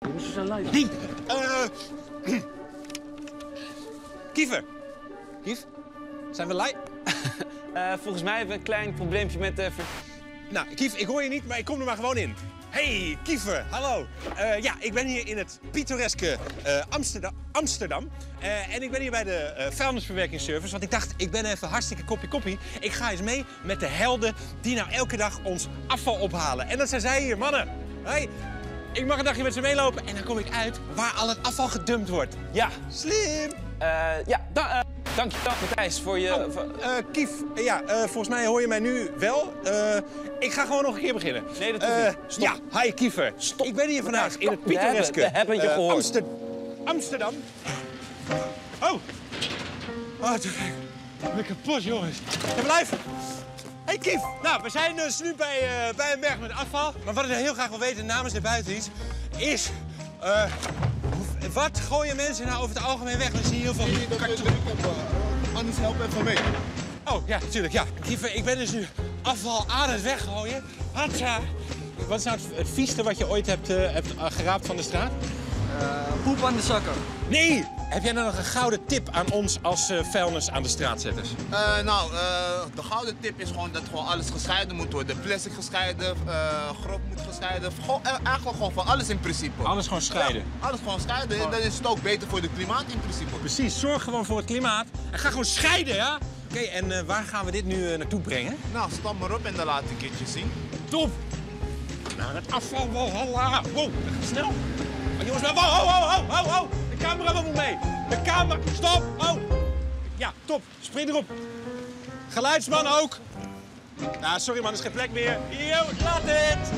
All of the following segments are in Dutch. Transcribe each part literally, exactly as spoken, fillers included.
Jongens, we zijn live. Die! Uh... Kiefer. Kief? Zijn we live? uh, volgens mij hebben we een klein probleempje met... Uh, ver... Nou, Kief, ik hoor je niet, maar ik kom er maar gewoon in. Hey, Kiefer, hallo. Uh, ja, ik ben hier in het pittoreske uh, Amsterdam. Amsterdam. Uh, en ik ben hier bij de uh, vuilnisverwerkingsservice, want ik dacht, ik ben even hartstikke koppie koppie. Ik ga eens mee met de helden die nou elke dag ons afval ophalen. En dat zijn zij hier, mannen. Hey, ik mag een dagje met ze meelopen en dan kom ik uit waar al het afval gedumpt wordt. Ja. Slim. Uh, ja, da uh, dank je, Matthijs, voor je... Oh, voor... Uh, Kief, uh, ja, uh, volgens mij hoor je mij nu wel. Uh, ik ga gewoon nog een keer beginnen. Nee, dat hoeft uh, niet. Stop. Ja, hi Kiefer. Stop. Ik ben hier vandaag Matthijs, in het pittoreske. We hebben je uh, gehoord. Amster Amsterdam. Oh. Oh, toen ben ik kapot, jongens. En blijf. Hey Kief, nou, we zijn dus nu bij, uh, bij een berg met afval. Maar wat ik heel graag wil weten namens de buitendienst is... Uh, wat gooien mensen nou over het algemeen weg? We zien heel veel... Nee, dat weet ik op, uh, anders help even mee. Oh, ja, natuurlijk, ja. Kiefer, ik ben dus nu afval aan het weggooien. Hatsa. Wat is nou het, het vieste wat je ooit hebt, uh, hebt uh, geraapt van de straat? Uh, poep aan de zakken. Nee! Heb jij nou nog een gouden tip aan ons als uh, vuilnis aan de straatzetters? Uh, nou, uh, de gouden tip is gewoon dat gewoon alles gescheiden moet worden. Plastic gescheiden, uh, grop moet gescheiden. Gewoon, uh, eigenlijk gewoon van alles in principe. Alles gewoon scheiden? Ja, alles gewoon scheiden. En dan is het ook beter voor het klimaat in principe. Precies, zorg gewoon voor het klimaat. En ga gewoon scheiden, ja? Oké, okay, en uh, waar gaan we dit nu uh, naartoe brengen? Nou, stap maar op en dan laat ik een keertje zien. Top! Nou, het afval, walhalla. Wow, dat gaat snel. Oh, jongens, wow, ho, ho, ho, ho, ho. De camera moet mee. De camera, stop, oh. Ja, top, spring erop. Geluidsman ook. Nou, sorry man, er is geen plek meer. Yo, laat het.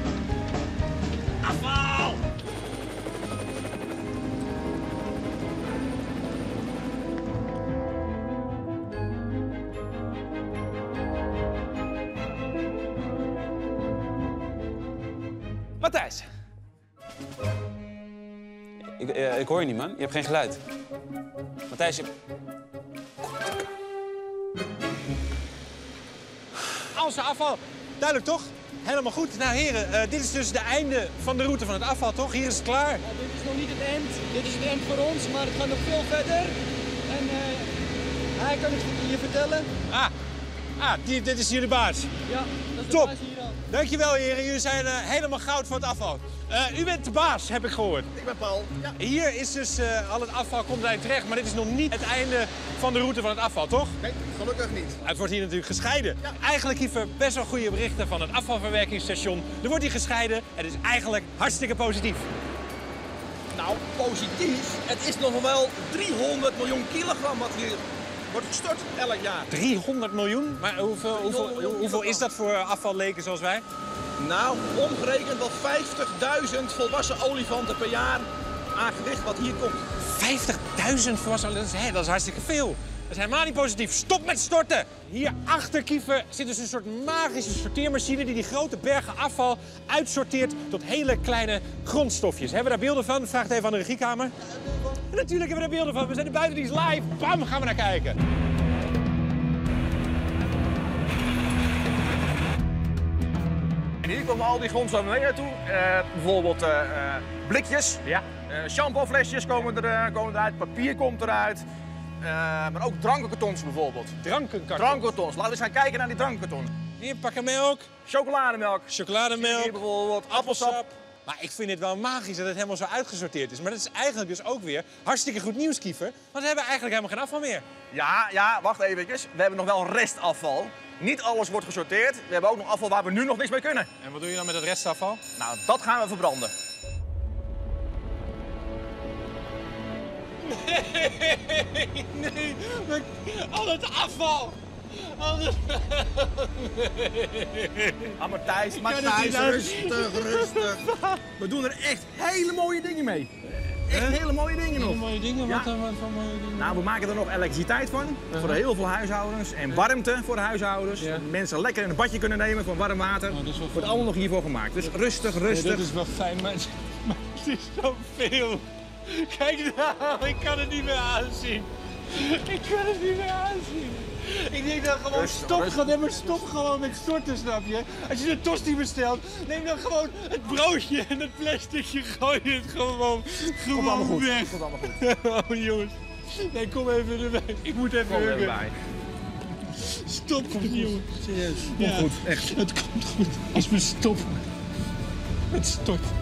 Afval. Matthijs. Ik, uh, ik hoor je niet, man. Je hebt geen geluid. Matthijs, je... Als afval. Duidelijk toch? Helemaal goed. Nou heren, uh, dit is dus de einde van de route van het afval, toch? Hier is het klaar. Ja, dit is nog niet het eind. Dit is het eind voor ons, maar het gaat nog veel verder. En uh, hij kan het je vertellen. Ah, ah die, dit is jullie baas. Ja, dat is de Top. baas hier al. Dankjewel heren, jullie zijn uh, helemaal goud voor het afval. Uh, u bent de baas, heb ik gehoord. Ik ben Paul. Ja. Hier is dus uh, al het afval komt daar terecht, maar dit is nog niet het einde van de route van het afval, toch? Nee, gelukkig niet. Het wordt hier natuurlijk gescheiden. Ja. Eigenlijk hier best wel goede berichten van het afvalverwerkingsstation. Er wordt hier gescheiden. Het is eigenlijk hartstikke positief. Nou, positief. Het is nog wel driehonderd miljoen kilogram wat hier wordt gestort elk jaar. driehonderd miljoen? Maar hoeveel, hoeveel, miljoen hoeveel is dat voor afvalleken zoals wij? Nou, omgerekend wel vijftigduizend volwassen olifanten per jaar aan gewicht wat hier komt. vijftigduizend volwassen, dat is, hè, dat is hartstikke veel. Dat is helemaal niet positief. Stop met storten! Hier achter Kiefer zit dus een soort magische sorteermachine die die grote bergen afval uitsorteert tot hele kleine grondstofjes. Hebben we daar beelden van? Vraag het even aan de regiekamer. En natuurlijk hebben we daar beelden van. We zijn de buitendienst live. Bam, gaan we naar kijken. En hier komen al die grondstoffen mee naartoe. Uh, bijvoorbeeld uh, uh, blikjes, Ja. uh, shampooflesjes komen, er, uh, komen eruit, papier komt eruit. Uh, maar ook drankenkartons bijvoorbeeld. Drankenkarton. Drankkartons. Laten we eens gaan kijken naar die drankkartons. Hier, pakken melk, Chocolademelk. chocolademelk, Hier bijvoorbeeld appelsap. Maar ik vind het wel magisch dat het helemaal zo uitgesorteerd is. Maar dat is eigenlijk dus ook weer hartstikke goed nieuws, Kiefer. Want we hebben eigenlijk helemaal geen afval meer. Ja, ja, wacht even. We hebben nog wel restafval. Niet alles wordt gesorteerd. We hebben ook nog afval waar we nu nog niks mee kunnen. En wat doe je dan met het restafval? Nou, dat gaan we verbranden. Nee, nee, al het afval. Al het... Ah, Matthijs, kan het Matthijs, niet uit. rustig, rustig. We doen er echt hele mooie dingen mee. Echt hele mooie dingen nog. mooie dingen? Ja. Wat dan wat voor mooie dingen? Nou, we maken er nog elektriciteit van, voor heel veel huishoudens. En warmte voor de huishoudens. Ja. Mensen lekker in een badje kunnen nemen van warm water. Oh, dat is wel Wordt allemaal nog hiervoor gemaakt. Dus rustig, rustig. Ja, dat is wel fijn, maar het, maar het is zoveel. Kijk nou, ik kan het niet meer aanzien. Ik kan het niet meer aanzien. Ik denk dan gewoon Rustig, stop, rustig. gewoon, nee, maar stop gewoon met storten, snap je? Als je een tosti bestelt, neem dan gewoon het broodje en het plasticje, gooi het gewoon, gewoon allemaal goed. weg. Komt allemaal goed. Oh jongens, nee kom even erbij, ik moet even Kom er huggen. bij. Stop, jongen. Serieus. Komt Ja, goed, echt. Het komt goed als we stoppen. Het stort.